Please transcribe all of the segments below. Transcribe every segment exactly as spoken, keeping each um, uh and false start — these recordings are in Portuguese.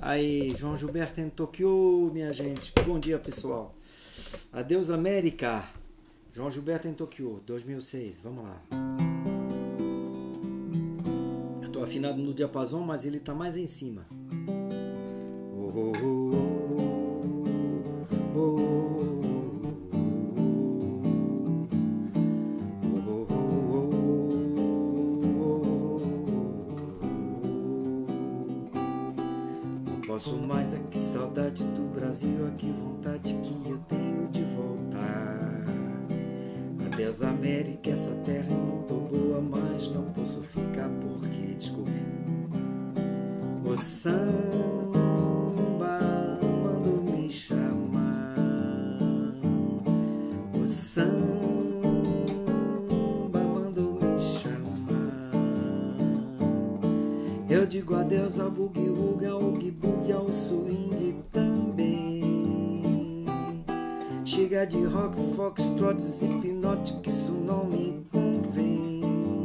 Aí, João Gilberto em Tokyo, minha gente. Bom dia, pessoal. Adeus, América. João Gilberto em Tokyo, dois mil e seis. Vamos lá. Eu tô afinado no diapasão, mas ele tá mais em cima. Oh, oh, oh, oh, oh. Posso mais, é que saudade do Brasil, é que vontade que eu tenho de voltar. Adeus, América, essa terra é muito boa, mas não posso ficar porque, desculpe, o samba mandou me chamar. O samba mandou me chamar. Eu digo adeus ao bugue-wugue, ao oogie-boogie, ao swing também. Chega de rock, foxtrot, hipnótico, isso não me convém.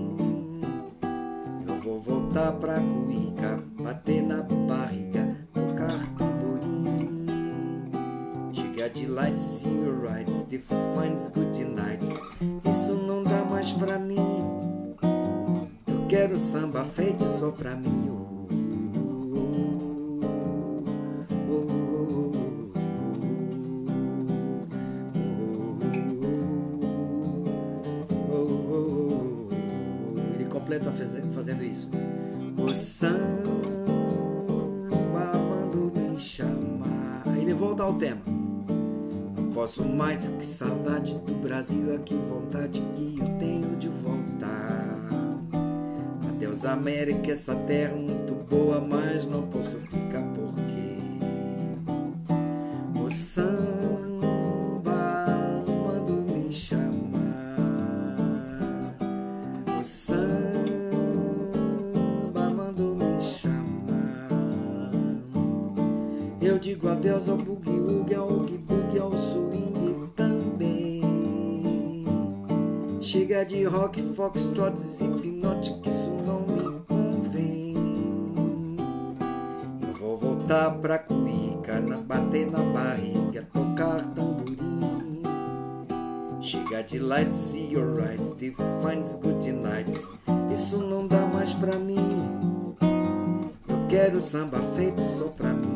Eu vou voltar pra cuíca, bater na barriga, tocar tamborim. Chega de lights, see your rights, defines good nights. Isso não dá mais pra mim. Eu quero samba feito só pra mim. Tá fazendo isso. O samba mandou me chamar. Aí ele volta ao tema. Não posso mais, que saudade do Brasil, é que vontade que eu tenho de voltar. Adeus, América, essa terra muito boa, mas não posso ficar porque o samba mandou me chamar. O samba eu digo adeus ao boogie-woogie, ao oogie-boogie, ao swing também. Chega de rock, foxtrot, hipnótico, isso não me convém. Eu vou voltar pra cuíca, bater na barriga, tocar tamborim. Chega de lights, see your rights, defines good nights. Isso não dá mais pra mim. Eu quero samba feito só pra mim.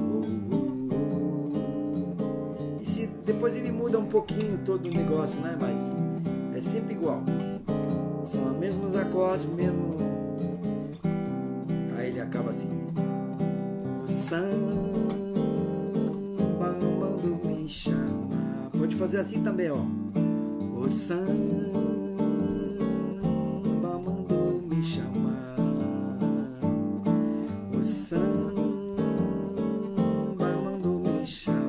Depois ele muda um pouquinho todo o negócio, né? Mas é sempre igual. São os mesmos acordes, mesmo. Aí ele acaba assim. O samba mandou me chamar. Pode fazer assim também, ó. O samba mandou me chamar. O samba mandou me chamar.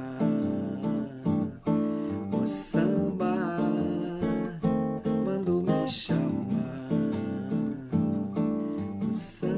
O samba mandou me chamar. O samba